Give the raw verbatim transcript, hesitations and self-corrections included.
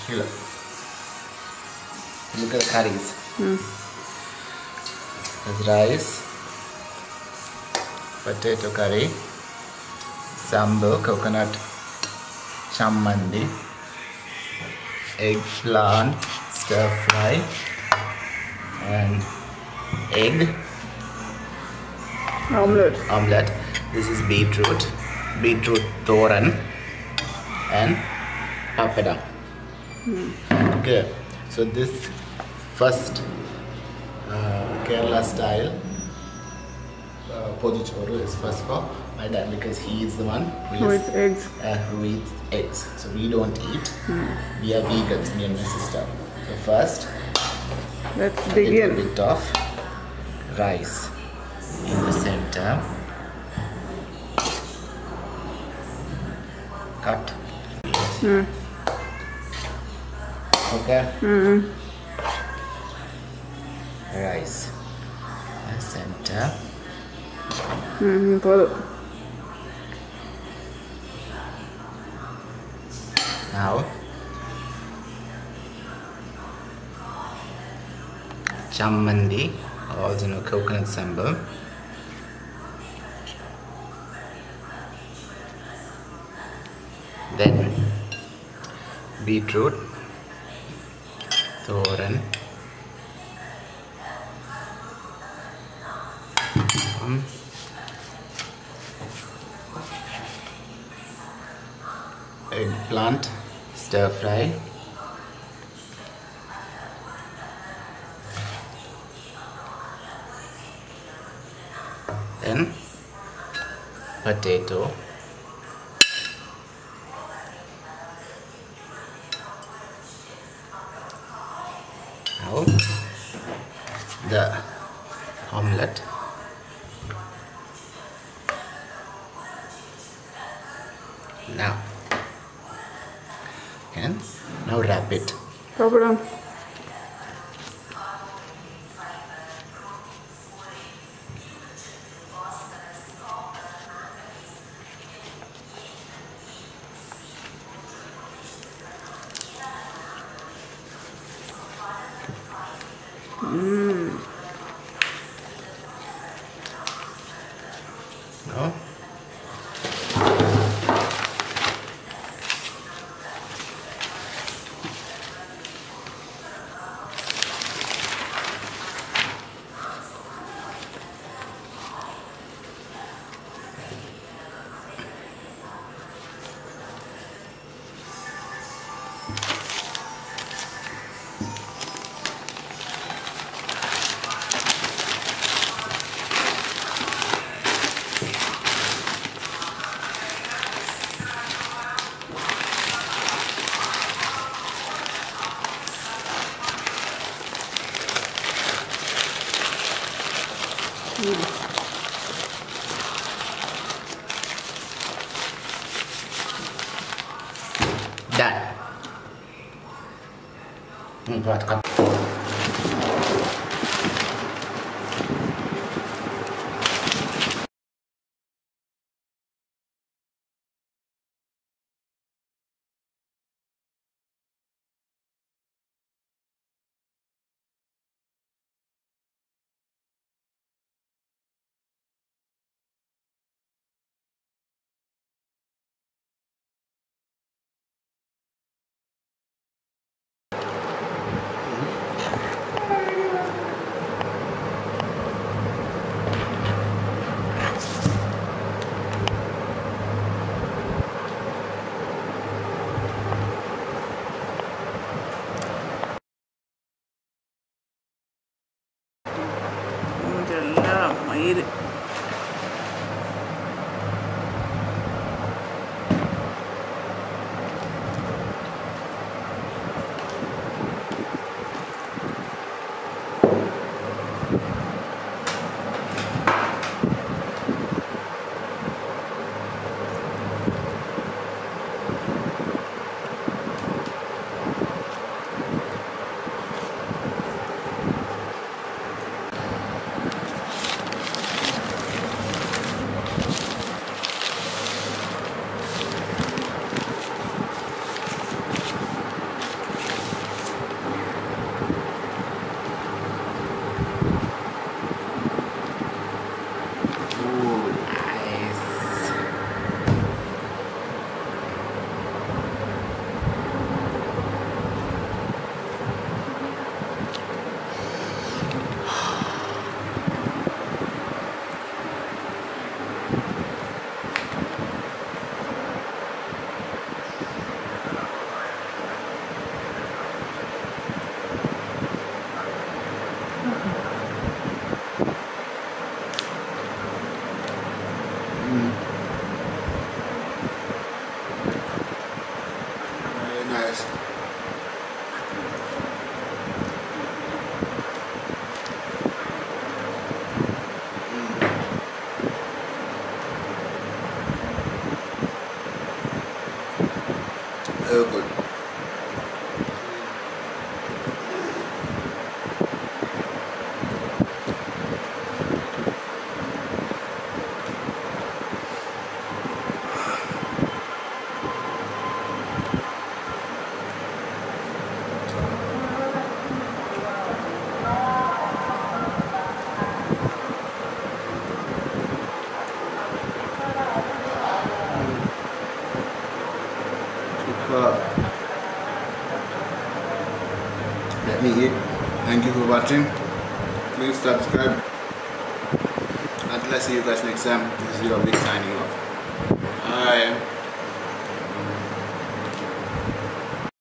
Look. Look at the curries. Mm. There's rice, potato curry, sambar, coconut chammandi, eggplant stir fry, and egg Omelette. omelette. This is beetroot, beetroot thoran, and papada. Mm. Okay, so this first uh, Kerala style uh, Pothichoru is first for my dad because he is the one who, Who is, eats eggs? uh, who eats eggs. So we don't eat. Mm. We are vegans, me and my sister. So first, Let's a begin. little bit of rice in the center. Cut. Mm. Okay. Mm. Rice. The center. Mm. Put it. Now, chammandi, also know coconut sambar. Then beetroot, thoran, um, eggplant stir fry, then potato, now the omelette, now and now wrap it. Pop it on. Mmm. No? Done. Hmm, buat cut. ഇതെല്ലാം മയില്. delicious. Very good. Let me eat. Thank you for watching. Please subscribe. Until I see you guys next time, this is your big signing off.